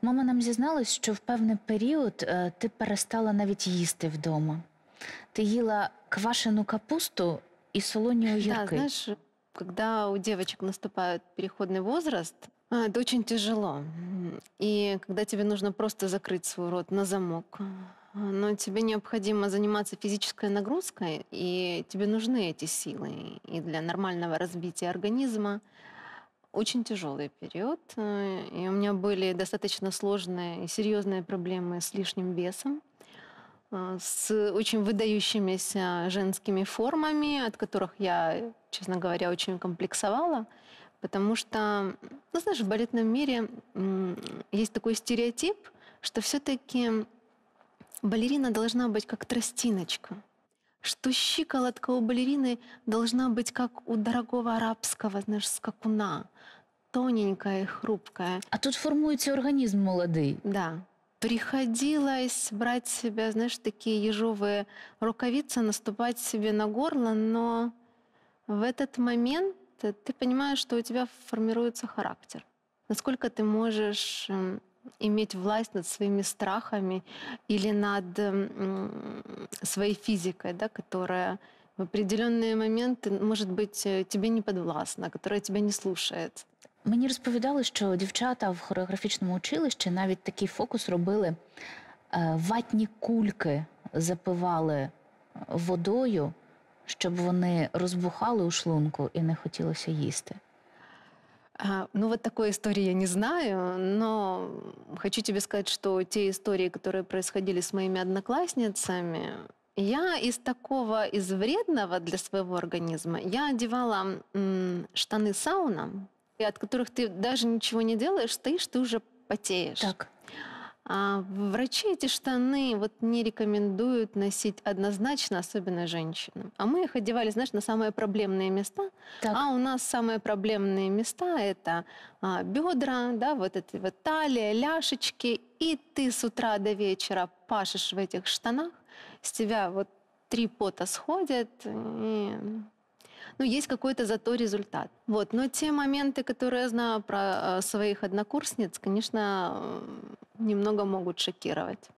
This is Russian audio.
Мама нам зізналась, що в певний період ти перестала навіть їсти вдома. Ти їла квашену капусту и солоні Да, огірки. знаешь, когда у девочек наступает переходный возраст, это очень тяжело. И когда тебе нужно просто закрыть свой рот на замок, но тебе необходимо заниматься физической нагрузкой, и тебе нужны эти силы и для нормального развития организма. Очень тяжелый период, и у меня были достаточно сложные и серьезные проблемы с лишним весом, с очень выдающимися женскими формами, от которых я, честно говоря, очень комплексовала, потому что, ну, знаешь, в балетном мире есть такой стереотип, что все-таки балерина должна быть как тростиночка, что щиколотка у балерины должна быть как у дорогого арабского, знаешь, скакуна, тоненькая и хрупкая. А тут формується організм молодий. Да. Приходилось брать себе, знаешь, такие ежовые рукавицы, наступать себе на горло, но в этот момент ты понимаешь, что у тебя формируется характер. Насколько ты можешь иметь власть над своими страхами или над своей физикой, да, которая в определенные моменты, может быть, тебе не подвластна, которая тебя не слушает. Мені розповідали, що дівчата в хореографічному училищі навіть такий фокус робили. Ватні кульки запивали водою, щоб вони розбухали у шлунку і не хотілося їсти. Ну, вот такой истории я не знаю, но хочу тебе сказать, что те истории, которые происходили с моими одноклассницами, я из вредного для своего организма, я одевала штаны сауна, от которых ты даже ничего не делаешь, стоишь, ты уже потеешь. Так. А врачи эти штаны вот не рекомендуют носить однозначно, особенно женщинам. А мы их одевали, знаешь, на самые проблемные места. Так. А у нас самые проблемные места – это бедра, да, вот это вот талия, ляшечки. И ты с утра до вечера пашешь в этих штанах, с тебя вот 3 пота сходят, и ну, есть какой-то зато результат. Вот. Но те моменты, которые я знаю про своих однокурсниц, конечно, немного могут шокировать.